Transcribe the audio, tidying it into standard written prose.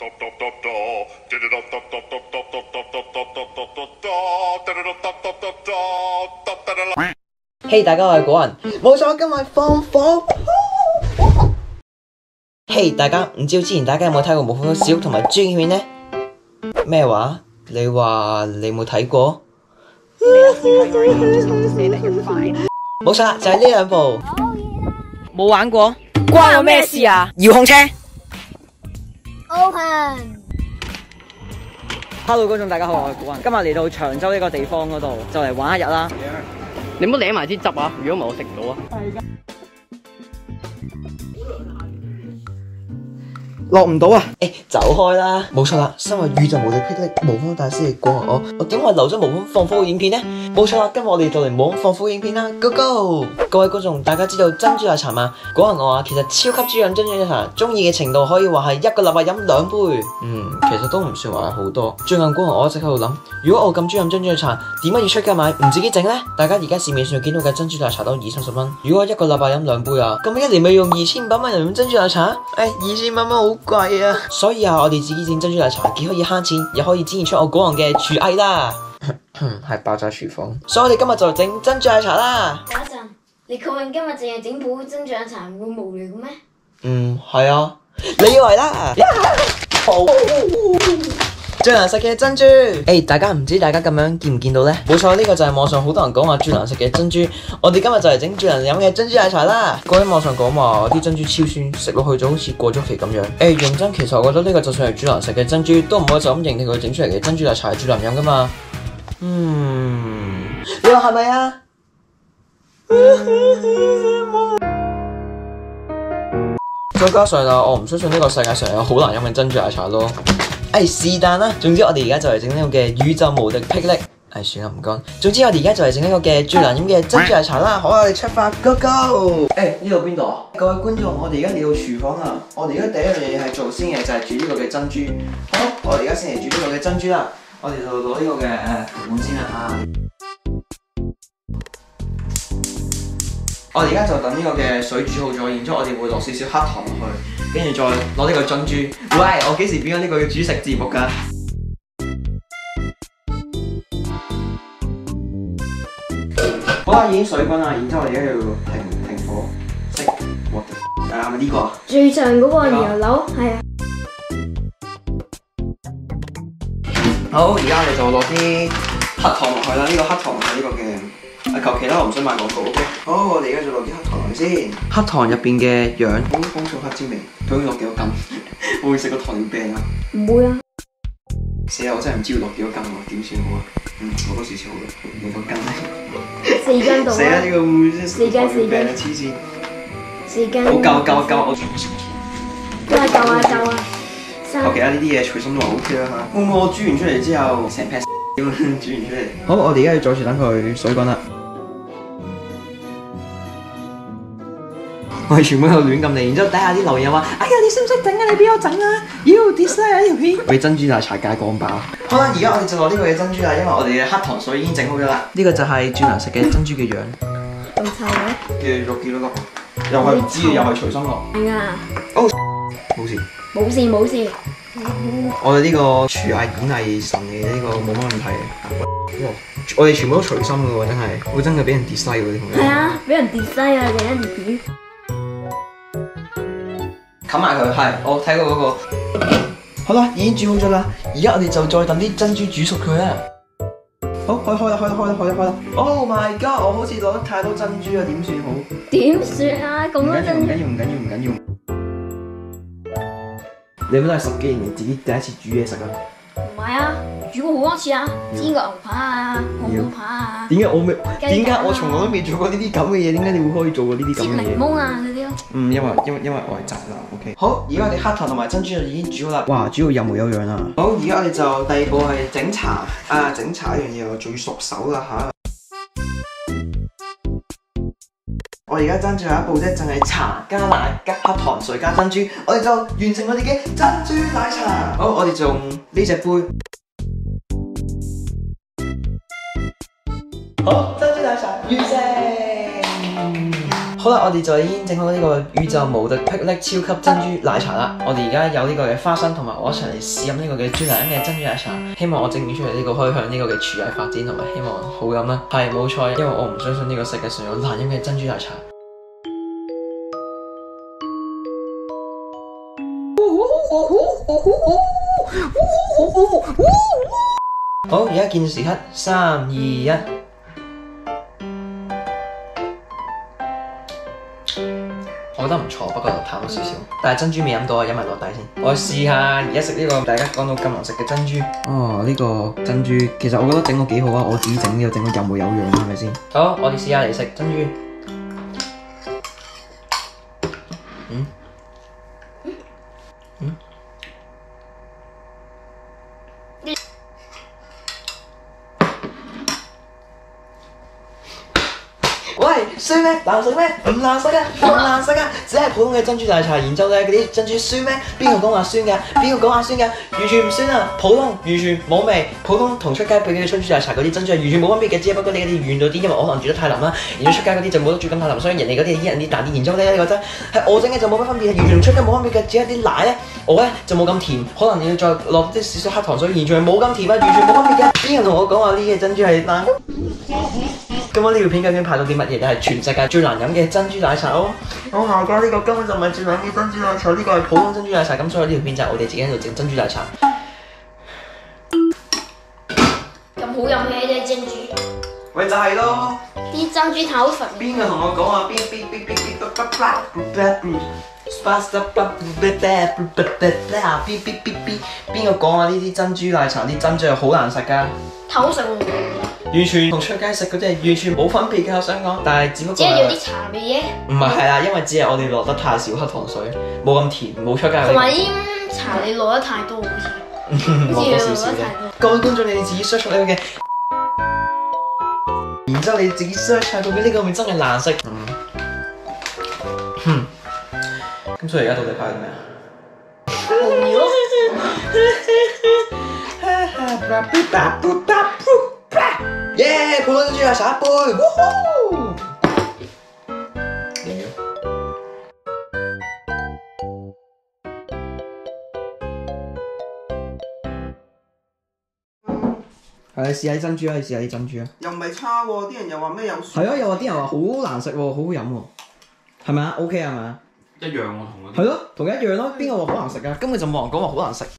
嘿，大家我係果人，冇錯，今日放火。嘿，大家唔知道之前大家有冇睇過模仿小同埋朱影片呢？咩話？你話你冇睇過？冇錯啦，就係呢兩部。 冇玩過，關我咩事啊？遙控車。Hello， 觀眾大家好，我係古人，今日嚟到長洲呢個地方嗰度，就嚟玩一日啦。你唔好舐埋啲汁啊！如果唔係我食唔到啊。 落唔到啊！走開啦！冇錯啦，身為宇宙無敵霹靂模仿大師嘅果仁我點會留咗模仿放火嘅影片呢？冇錯啦，今日我哋就嚟模仿放火嘅影片啦 ，Go Go！ 各位觀眾，大家知道珍珠奶茶嗎？果仁我其實超級中意飲珍珠奶茶，中意嘅程度可以話係一個禮拜飲2杯。其實都唔算話係好多。最近果仁我一直喺度諗，如果我咁中意飲珍珠奶茶，點解要出街買唔自己整呢？大家而家市面上見到嘅珍珠奶茶都20-30蚊，如果一個禮拜飲2杯啊，咁一年咪用2500蚊嚟飲珍珠奶茶？2000蚊好貴啊！所以啊，我哋自己整珍珠奶茶既可以慳錢，又可以展現出我果仁嘅廚藝啦。係爆炸廚房，所以我哋今日就整珍珠奶茶啦。 等一陣，你確認今日淨係整部珍珠奶茶唔會無聊嘅咩？ 係啊，你以為啦？最難食嘅珍珠，大家唔知大家咁樣見唔見到呢？冇錯，呢個就係網上好多人講話最難食嘅珍珠。我哋今日就嚟整最難飲嘅珍珠奶茶啦。各位網上講話啲珍珠超酸，食落去就好似過咗期咁樣。認真，其實我覺得呢個就算係最難食嘅珍珠，都唔可以就咁認定佢整出嚟嘅珍珠奶茶係最難飲噶嘛。你話係咪啊？再加上啊，我唔相信呢個世界上有好難飲嘅珍珠奶茶咯。是但啦，總之我哋而家就嚟整呢個嘅宇宙無敵霹靂。算啦，唔講。總之我哋而家就嚟整呢個嘅最難飲嘅珍珠奶茶啦。好，我哋出發 ，Go Go！ 呢度邊度啊？各位觀眾，我哋而家嚟到廚房啦。我哋而家第一樣嘢係做先嘅，就係煮呢個嘅珍珠。好，我哋而家先嚟煮呢個嘅珍珠啦。我哋就攞呢個嘅盤先啦。我哋而家就等呢個嘅水煮好咗，然之後我哋會落少少黑糖落去，跟住再攞呢個珍珠。喂，我幾時變咗呢個要煮食節目㗎？好啦，已經水滾啦，然之後我哋而家要停火熄鑊。係咪呢個啊？ 最上嗰個搖樓係啊。 好，而家我哋就落啲黑糖落去啦。呢個黑糖係呢個嘅。求其啦，我唔想賣廣告。OK， 好，我哋而家就落啲黑糖落去先。黑糖入邊嘅樣，好香草黑椒味。究竟落幾多斤？會唔會食個糖尿病啊？唔會啊。死啦！我真係唔知要落幾多斤喎，點算好啊？落多少少好啦，落多斤。 4斤度啊！ 死啦！呢個會唔會真係糖尿病啊？黐線。4斤。好夠，我夠啊！求其啦，呢啲嘢隨心都話 OK 啦嚇。會唔會我煮完出嚟之後成劈咁煮完出嚟？好，我哋而家要再次等佢水滾啦。我哋全部喺度亂咁嚟，然之後底下啲留言話：哎呀，你識唔識整啊？你俾我整啊！妖 dislike 啊呢條片，俾珍珠奶茶界講爆。好啦，而家我哋就落呢個嘅珍珠啦，因為我哋嘅黑糖水已經整好咗啦。呢個就係最難食嘅珍珠嘅樣。 咁臭嘅？ 落幾多粒？又係唔知，又係隨心落。 係啊。 哦，冇事。冇事。我哋呢個廚藝演藝神嚟嘅呢個冇乜問題嘅。我哋全部都隨心嘅喎，真係。會真係俾人 dislike 嗰啲同學。 係啊，俾人 dislike 啊！另一條片。 冚埋佢，係我睇過嗰個。好啦，已經煮好咗啦，而家我哋就再等啲珍珠煮熟佢啦。好，開啦 ！Oh my god！ 我好似攞得太多珍珠啊，點算好？ 點算啊？咁多珍珠。 唔緊要。你咪都係10幾年自己第一次煮嘢食啊？ 唔係啊，煮過好多次啊，煎個牛扒啊，漢堡扒啊。點解我從來都未做過呢啲咁嘅嘢？點解你會可以做過呢啲咁嘅嘢？ 煎檸檬啊嗰啲咯。 因為我係宅男 ，OK。好，而家我哋黑糖同埋珍珠就已經煮好啦。哇，煮到有模有樣啦。好，而家我哋就第二步係整茶。整茶呢樣嘢我仲要熟手啦嚇。我而家爭最後一步啫，就係茶加奶加黑糖水加珍珠，我哋就完成我哋嘅珍珠奶茶。好，我哋就用呢隻杯。好，珍珠奶茶完成。 好啦，我哋就已經整好呢個宇宙無敵霹靂超級珍珠奶茶啦。我哋而家有呢個嘅花生，同埋我一齊嚟試飲呢個嘅最難飲嘅珍珠奶茶。希望我整完出嚟呢個可以向呢個嘅廚藝發展，同埋希望好飲啦。係冇錯，因為我唔相信呢個世界上有難飲嘅珍珠奶茶。好，而家計時刻3、2、1。我覺得唔錯，不過淡咗少少。但係珍珠未飲到啊，飲埋落底先。我試下而家食呢個大家講到咁難食嘅珍珠。哦，呢個珍珠其實我覺得整到幾好啊！我自己整呢個整到有模有樣，係咪先？好，我哋試下嚟食珍珠。喂，酸咩？難食咩？唔難食啊，唔難食啊，只係普通嘅珍珠奶茶。然之後咧，嗰啲珍珠酸咩？邊個講話酸㗎？邊個講話酸㗎？完全唔酸啊，普通，完全冇味。普通同出街俾嘅珍珠奶茶嗰啲珍珠係完全冇分別嘅，只不過你嗰啲軟咗啲，因為我可能煮得太腍啦。然之後出街嗰啲就冇得煮咁太腍，所以人哋嗰啲係啲大啲。然之後咧，呢個真係我整嘅就冇乜分別，完全出街冇分別嘅，只係啲奶咧，我咧就冇咁甜，可能你要再落啲少少黑糖水，完全係冇咁甜啊，完全冇分別嘅。邊個同我講話呢啲珍珠係難？咁我呢條片究竟拍到啲乜嘢？就係全世界最難飲嘅珍珠奶茶咯！我話過呢個根本就唔係最難飲嘅珍珠奶茶，呢個係普通珍珠奶茶。咁所以呢條片就係我哋自己喺度整珍珠奶茶。 咁好飲嘅呢隻珍珠， 喂就係咯， 啲珍珠太好粉。 邊個同我講話邊個講話呢啲珍珠奶茶啲珍珠係好難食㗎？ 太好食喎！ 完全同出街食嗰啲係完全冇分別嘅，我想講，但係只不過只係有啲茶味啫。 唔係啦，因為只係我哋落得太少黑糖水，冇咁甜，冇出街嗰啲。 同埋啲茶你落得太多，好似落多少少啫。各位觀眾，你哋自己 search 呢個嘅，然之後你自己 search 下究竟呢個係咪真係難食？咁所以而家到底拍緊咩啊？ 紅料。 耶！普通珍珠奶茶一杯，係，試下啲珍珠啊！你試下啲珍珠啊！ 又唔係差喎，啲人又話咩有酸。 係啊，又話啲人話好難食喎，好好飲喎，係咪啊？OK 係咪啊？ 一樣喎同嗰啲。 係咯，同一樣咯。邊個話好難食啊？根本就冇人講話好難食。